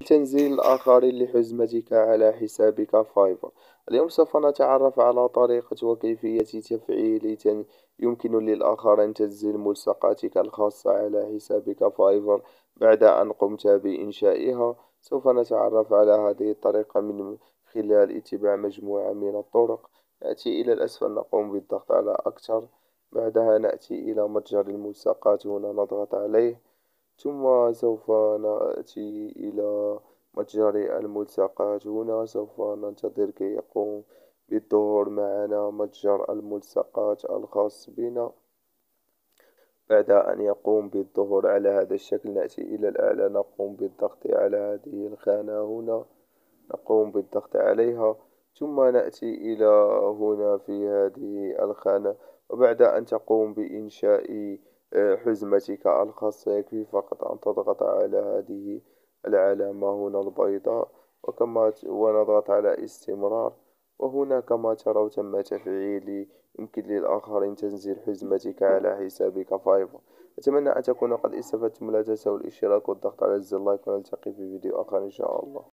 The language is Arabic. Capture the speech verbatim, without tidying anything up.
تنزيل الآخرين لحزمتك على حسابك فايفر. اليوم سوف نتعرف على طريقة وكيفية تفعيل تن... يمكن للآخرين تنزيل ملصقاتك الخاصة على حسابك فايفر بعد أن قمت بإنشائها. سوف نتعرف على هذه الطريقة من خلال اتباع مجموعة من الطرق. نأتي إلى الأسفل، نقوم بالضغط على أكثر. بعدها نأتي إلى متجر الملصقات، هنا نضغط عليه. ثم سوف نأتي إلى متجر الملصقات، هنا سوف ننتظر كي يقوم بالظهور معنا متجر الملصقات الخاص بنا. بعد أن يقوم بالظهور على هذا الشكل نأتي إلى الأعلى، نقوم بالضغط على هذه الخانة هنا، نقوم بالضغط عليها. ثم نأتي إلى هنا في هذه الخانة. وبعد أن تقوم بإنشاء آه، حزمتك الخاصة، يكفي فقط أن تضغط على هذه العلامة هنا البيضاء، وكما ت- ونضغط على استمرار. وهنا كما ترون تم تفعيل يمكن للآخرين تنزيل حزمتك على حسابك فايفر. أتمنى أن تكونوا قد استفدتم، لا تنسوا الاشتراك والضغط على زر لايك، ونلتقي في فيديو آخر إن شاء الله.